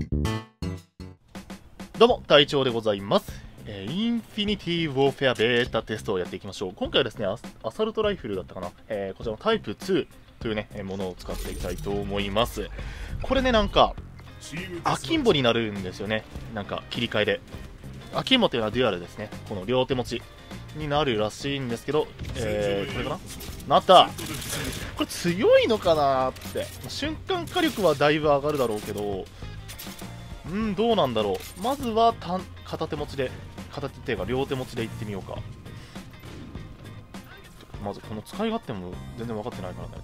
どうも、隊長でございます。インフィニティ・ウォーフェアベータテストをやっていきましょう。今回はですね、アサルトライフルだったかな、こちらのタイプ2というね、ものを使っていきたいと思います。これね、なんか、アキンボになるんですよね。なんか、切り替えで。アキンボというのはデュアルですね。この両手持ちになるらしいんですけど、これかななった。これ強いのかなって。瞬間火力はだいぶ上がるだろうけど、どうなんだろう。まずは片手持ちで、片手っていうか両手持ちでいってみようか。まずこの使い勝手も全然分かってないからね。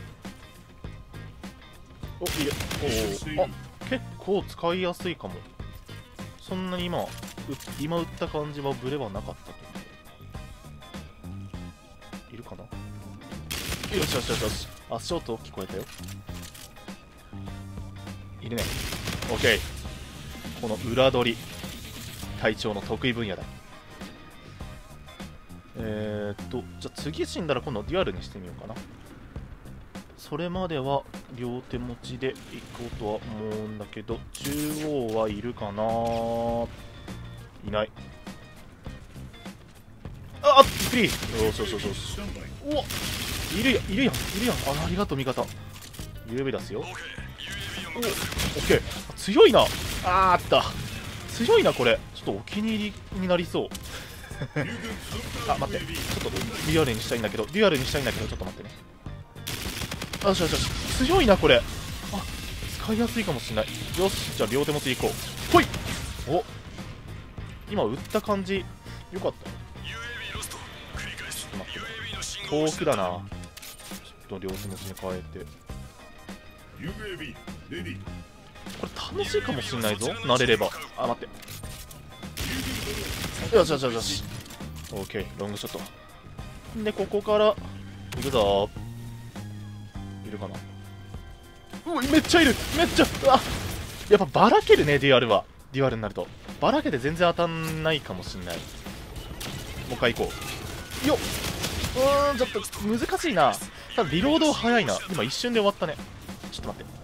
お、いいね。あ、結構使いやすいかも。そんなに今打った感じはブレはなかったと思う。いるかな。よしよしよしよし。足音聞こえたよ。いるね。オッケー。この裏取り、隊長の得意分野だ。じゃあ次死んだら今度デュアルにしてみようかな。それまでは両手持ちで行こうとは思うんだけど、中央はいるかな。いない。あっ、びっくり。よしよしよしよし。おっ、いるやん、いるやん。ありがとう味方。UAV 出すよ。お、オッケー。強いな。あった。強いな、これ。ちょっとお気に入りになりそう。あ、待って。ちょっとデュアルにしたいんだけど、ちょっと待ってね。よしよしよし。強いな、これ。あ、使いやすいかもしれない。よし、じゃあ両手持ちいこう。ほい。お、今打った感じ、よかった。ちょっと待って。遠くだな。ちょっと両手持ちに変えて。これ楽しいかもしんないぞ、慣れれば。あ、待って。よしよしよしよし。オッケー、ロングショットで、ここから行くぞ。いるかな。うわ、めっちゃいる。めっちゃ、うわ、やっぱばらけるね。デュアルになるとばらけて全然当たんないかもしんない。もう一回行こうよっ。ちょっと難しいな。ただリロード早いな。今一瞬で終わったね。ちょっと待って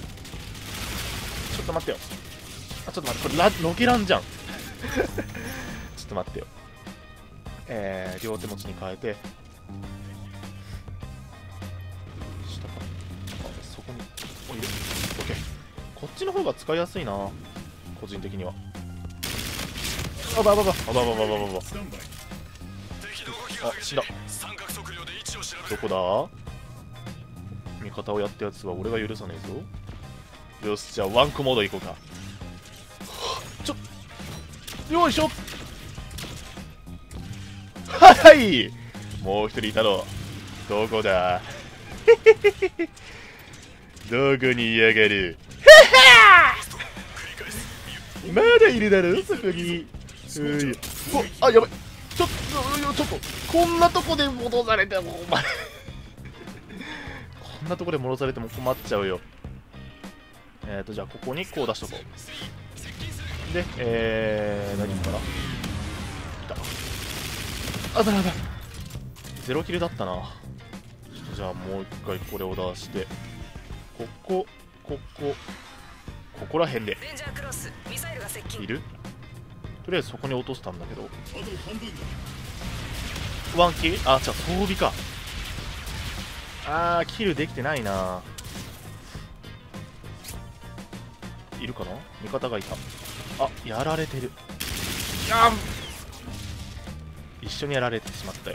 よ。あ、ちょっと待って、これロケランじゃん。ちょっと待ってよ。両手持ちに変えて、下か。あ、そこに置いる。オッケー。こっちの方が使いやすいな、個人的には。あばばば。あ、死んだ。どこだ。味方をやったやつは俺が許さねえぞ。よし、じゃあワンクモードいこうか。よいしょ。はい、もう一人いたろ。どこだ。どこにいやがる。まだいるだろそこに。あ、やばい。ちょっとこんなとこで戻されても、お前。こんなとこで戻されても困っちゃうよ。じゃあここにこう出しとこう。で、何かな。来た。あ、だ。ゼロキルだったな。じゃあもう一回これを出して、ここら辺でいる。とりあえずそこに落としたんだけど、ワンキル。あ、じゃあ装備か。キルできてないな。いるかな。味方がいた。あ、やられてる。一緒にやられてしまったよ。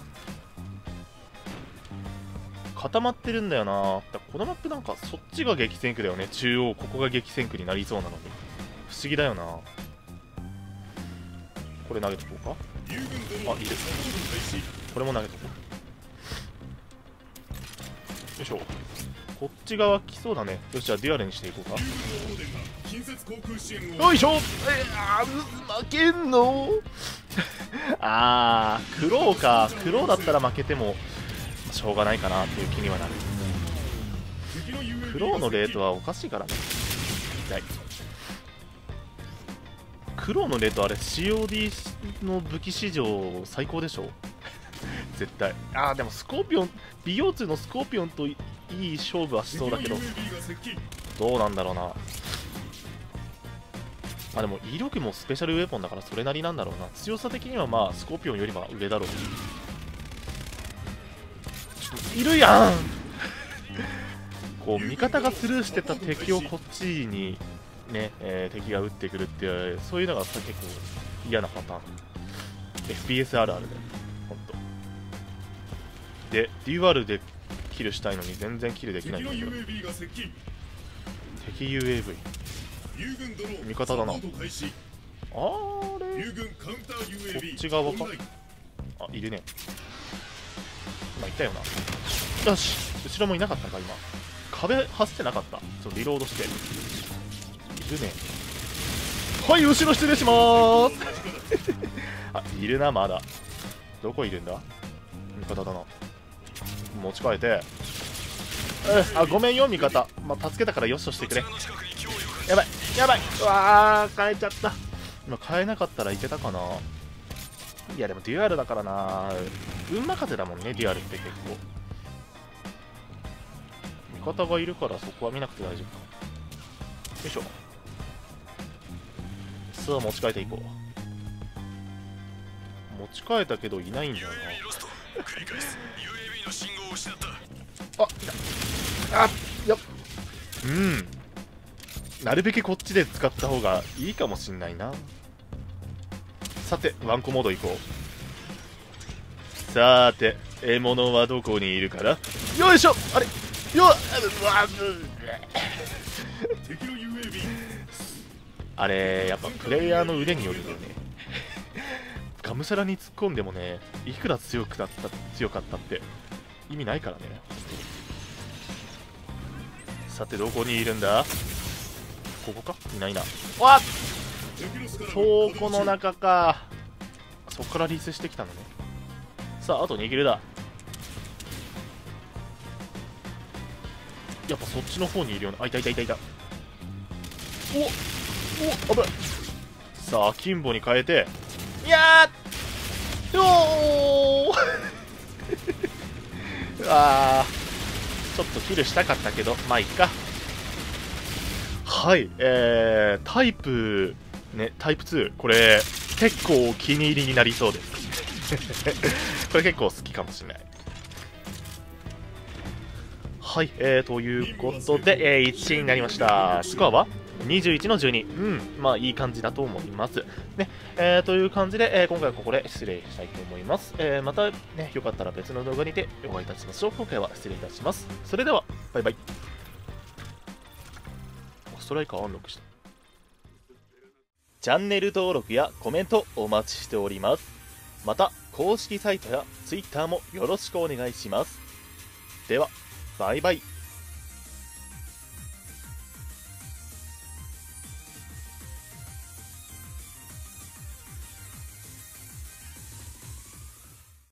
固まってるんだよな。このマップなんかそっちが激戦区だよね。中央ここが激戦区になりそうなのに不思議だよな。これ投げとこうか。あ、いいですね。これも投げとこう。よいしょ。こっち側来そうだね。よし、じゃあデュアルにしていこうか。よいしょ。負けんの。クローか。クローだったら負けてもしょうがないかなっていう気にはなる。クローのレートはおかしいからね。クローのレートあれ COD の武器史上最高でしょ。絶対。でもスコーピオン、 BO2 のスコーピオンといい勝負はしそうだけど、どうなんだろうな。 あ、でも威力もスペシャルウェポンだからそれなりなんだろうな。強さ的にはまあスコーピオンよりは上だろう。いるやんこう味方がスルーしてた敵をこっちにね、敵が撃ってくるっていう、そういうのが結構嫌なパターン。 FPS あるあるでほんとで、デュアルでキルしたいのに全然キルできないんだけど。敵 UAV 味方だな。あれこっち側か。あ、いるね。今いたよな。よし、後ろもいなかったか。今壁走ってなかった。リロードしているね。はい、後ろ失礼しまーすあ、いるな。まだどこいるんだ。味方だな。持ち替えて、あ、ごめんよ味方、まあ、助けたからよしとしてくれ。やばいやばい、うわー、変えちゃった。今変えなかったらいけたかな。いやでもデュアルだからな。運任せだもんね、デュアルって結構。味方がいるからそこは見なくて大丈夫か。よいしょ。さあ持ち替えていこう。持ち替えたけどいないんだよな。あ、あ、やっ、なるべくこっちで使った方がいいかもしんないな。さてワンコモード行こう。さーて獲物はどこにいるかな。よいしょ。あれよっあれやっぱプレイヤーの腕によるんだよねがむしゃらに突っ込んでもね、いくら強かったって意味ないからね。さてどこにいるんだ。ここか。いないな。わっ、倉庫の中か。そっからリースしてきたのね。さああと2キルだ。やっぱそっちの方にいるような。あ、いたいたいたいた。お危ない。さあアキンボに変えて、いやーよーあーちょっとキルしたかったけどまあいっか。はい、タイプね、タイプ2、これ結構お気に入りになりそうですこれ結構好きかもしれない。はい、ということで、1位になりました。スコアは21の12。まあいい感じだと思います。ね、という感じで、今回はここで失礼したいと思います。またね、よかったら別の動画にてお会いいたしましょう。今回は失礼いたします。それでは、バイバイ。ストライカーアンロックした。チャンネル登録やコメントお待ちしております。また、公式サイトや Twitter もよろしくお願いします。では、バイバイ。